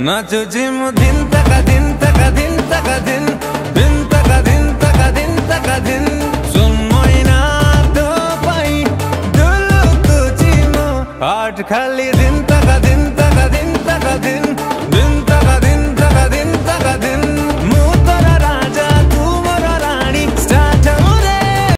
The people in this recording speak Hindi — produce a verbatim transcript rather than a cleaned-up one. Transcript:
नाचो जिम दिन तक दिन तक दिन तक दिन दिन तक दिन तक दिन तक दिन सुन मोइना तो पाई दुलु तो जिमो आठ खाली दिन